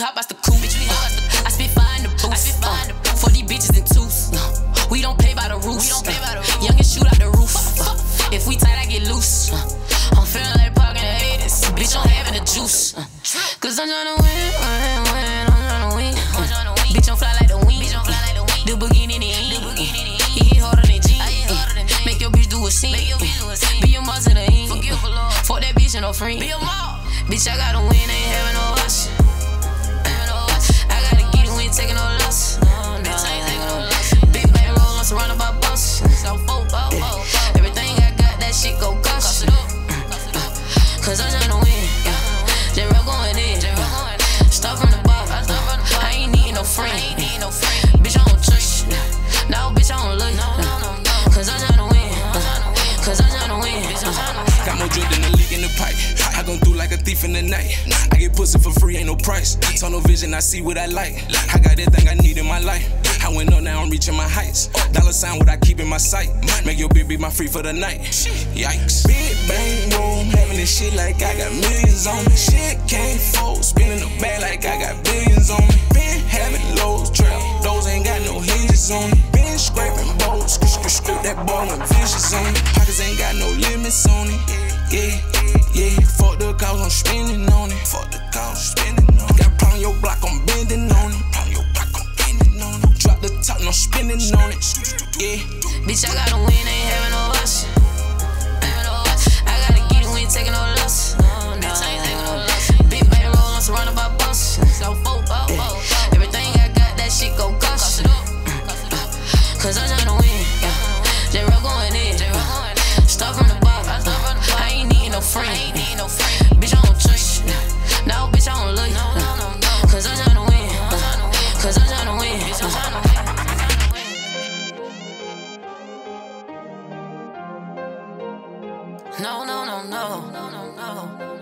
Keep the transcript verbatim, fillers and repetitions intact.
hop out the coupe. Bitch, we hop out the coupe. I spit fire in the booth. I spit fire in the booth. For these bitches and twos. Uh, we don't pay by the roof. We don't pay by the roof. Young and shoot out the roof. Uh, if we tight, I get loose. Uh, I'm feeling like parking the haters. Bitch, I'm having the juice. Uh, Cause I'm tryna win, win, win. I'm tryna win. Uh, bitch, I'm fly like the wind. Bitch, I'm fly like the wind. The beginning and the end. He hit harder than G. Make your bitch do a scene. Be your mother to the end. Fuck that bitch and no friend. Be your mom. Bitch, I gotta win, ain't having no rush. I gotta get it, we ain't taking no loss. Bitch, I ain't taking no loss. Big baby roll on surrounded by bus. Everything I got, that shit go gush. Cause I'm tryna win. J Rock going in. Start from the bottom. I ain't needing no friend. Bitch, I don't trust you. No, bitch, I don't love you. Cause I'm tryna win. Cause I'm tryna win. Got more drip than a leak in the pipe. I gon' through like a thief in the night. I get pussy for free, ain't no price. Tunnel vision, I see what I like. I got everything I need in my life. I went up, now I'm reaching my heights. Dollar sign what I keep in my sight. Make your bitch be my free for the night. Yikes. Big bang boom, having this shit like I got millions on me. Shit can't fold, spinning the bag like I got billions on me. Been having lows, trap, those ain't got no hinges on it. Been scraping bowls, scrape that ball and vicious on it. Pockets ain't got no limits on it. Yeah, yeah, fuck the cause, I'm spending on it. Fuck the cause, spending on it. Got problem your block, I'm bending on it. Problem your block, I'm bending on it. Drop the top, no spinning on it. Yeah. Bitch, I gotta win, ain't having no rush. I gotta get it, we ain't taking no loss. Bitch, I ain't taking no loss. Big baby roll on surrounded by bus. Everything I got, that shit go gush. Cause I'm tryna win. J Rock going in. Start from the bottom. I ain't needing no friend. Bitch, I don't trust you. No, bitch, I don't love you. Cause I'm tryna win. Cause I'm tryna win. No, no, no, no, no, no, no.